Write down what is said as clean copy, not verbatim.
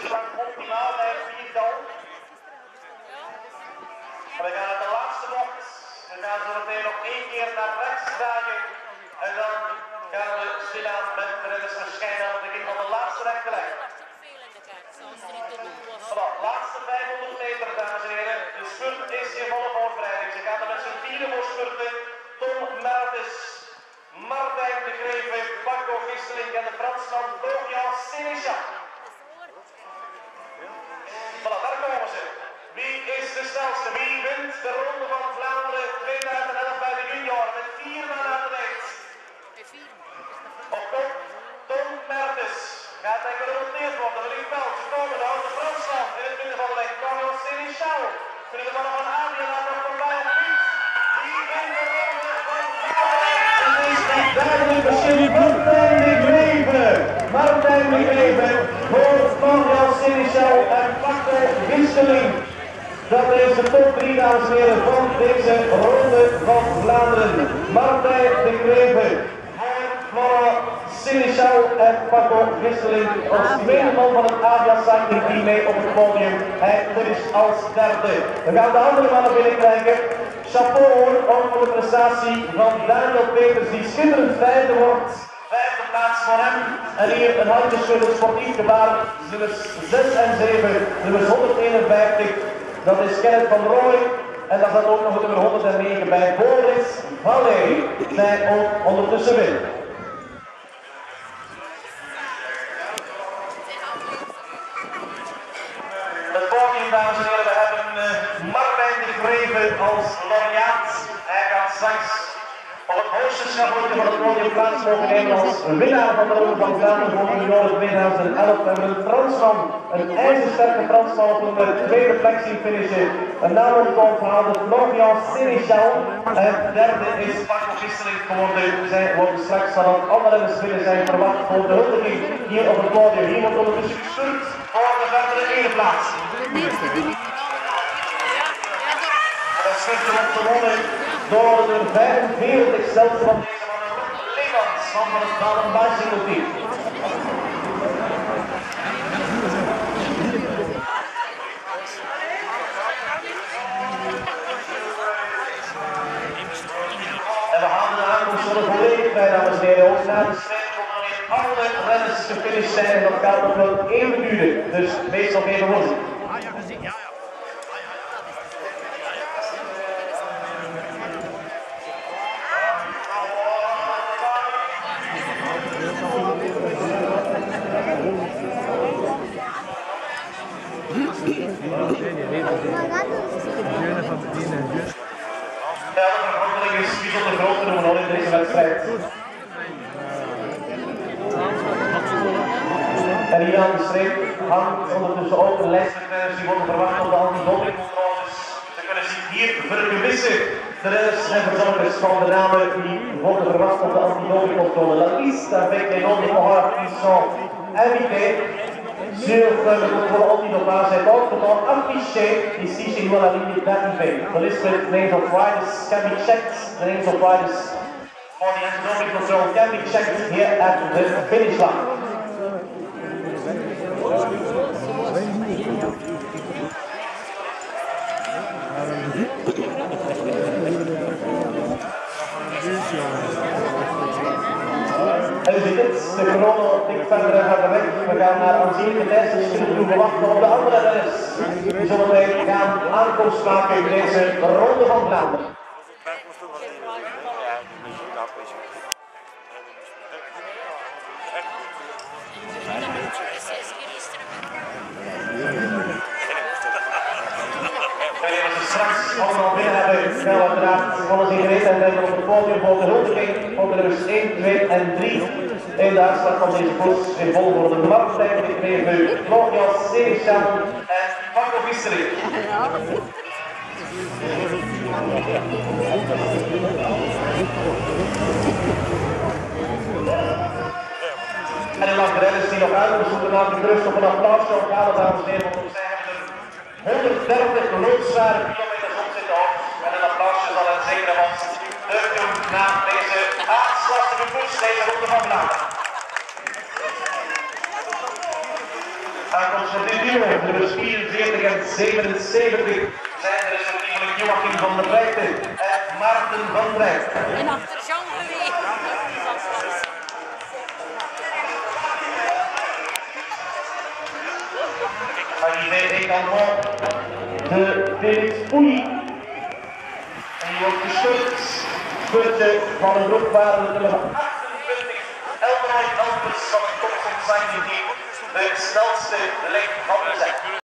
tussenstand optimaal bij het viertal. We gaan naar de laatste bocht. We gaan zo meteen nog 1 keer naar rechts draaien. En dan gaan we stilaan met de renners verschijnen aan het begin van de laatste rechte lijn. Voilà, laatste 500 meter, dames en heren. De spurt is in volle voorbereiding. Ze gaan er met z'n vieren voor spurten. Tom Mertens, Martijn de Greve, Paco Gisseling en de Fransman Florian Sénéchal. Voilà, daar komen ze. Wie is de snelste? Wie wint de Ronde van Vlaanderen 2011 bij de junior met 4 man aan de weg? Op kop, Tom Mertens. Gaat hij genoteerd worden? We liggen wel. Ze komen de oude Fransman in het midden van de weg. Florian Sénéchal. Kunnen de mannen van Adria nog voorbij of niet? Wie wint de Ronde van Vlaanderen? Het is niet duidelijk verschil. Martijn de Greve. Martijn de Greve voor Florian Sénéchal en Paco Gisseling. Dat is de top 3, dames en heren, van deze Ronde van Vlaanderen. Martijn de Greve, Florian Sénéchal en Paco Gisseling als tweede man van het Avia Cycling Team mee op het podium. Hij is als derde. We gaan de andere mannen binnenkrijgen. Chapeau hoor, ook voor de prestatie van Daniel Peters, die schitterend vijfde wordt. Vijfde plaats voor hem. En hier een handjeschudden sportief gebaar. Nummers 6 en 7, nummers 151. Dat is Kenneth van Rooij. En daar zat ook nog het nummer 109 bij. Boris Valley. Zij ook ondertussen win. Het podium, dames en heren, we hebben Martijn de Greve als laureaat. Hij gaat straks op het hoogste schavotje van het podium plaats mogen nemen als winnaar van de Ronde van Vlaanderen voor junioren 2011. We hebben een Fransman, een ijzersterke Fransman op een tweede plek zien finishen. Een naam onthouden, Florian Sénéchal. En derde is Paco Gisseling geworden. Zij worden straks van het andere spelen zijn verwacht voor de huldiging hier op het podium. Hier wordt ondertussen gestuurd voor de verdere ene plaats. Dat schrift wordt gewonnen door de 45ste van deze mannen, Leemans van het Baden-Bicycle team. En we halen de aankomst van de volledig bij, dames en heren. Ook na de strijd komen er weer alle renners gefinished zijn en dat gaat nog wel even duren. Dus wees nog even rustig. Ja, de verandering is bijzonder groot te noemen al in deze wedstrijd. En hier aan de streep hangt ondertussen ook een lijst met renners die worden verwacht op de antidopingcontroles. Ze kunnen zich hier vergewissen. De renners en verzorgers van de namen die worden verwacht op de antidopingcontrole. La liste avec les noms des coureurs qui sont invités sur le contrôle antidopage est autrement affiché ici chez nous à la ligne d'arrivée. The list with names of riders can be checked. The names of riders for the anti-doping control can be checked here at the finish line. En u ziet het, de chrono tikt verder en verder weg. We gaan naar aanzienlijke tijdsverschillen toe wachten op de andere renners. Die zullen wij gaan aankomst maken in deze Ronde van Vlaanderen. Wanneer we ze straks allemaal binnen hebben, gaan we uiteraard alles in gereedheid hebben op het podium voor de huldiging voor de nummers 1, 2 en 3 in de uitslag van deze koers in volgorde Martijn de Greve, Florian Sénéchal en Paco Gisseling. En de lange renners die nog uit moeten naar de rust op een applaus gaan, dames en heren, want zij hebben er 130 loodzware kilometers op zitten op. En een applausje zal hen zeker wat deugd doen na deze aardslastige koers, deze Ronde van Vlaanderen. Aankomst voor dit duo, nummers 44 en 77, zijn er respectievelijk Joachim van der Rijten en Maarten van Dijk. En achter Jean Geweer. Arrivé également de Felix Pouilly. En die wordt gestart. Punten van een rugwaarde nummer 28. Elmroy Elpers van het Thompson Cycling Team. De snelste lengte van de zet.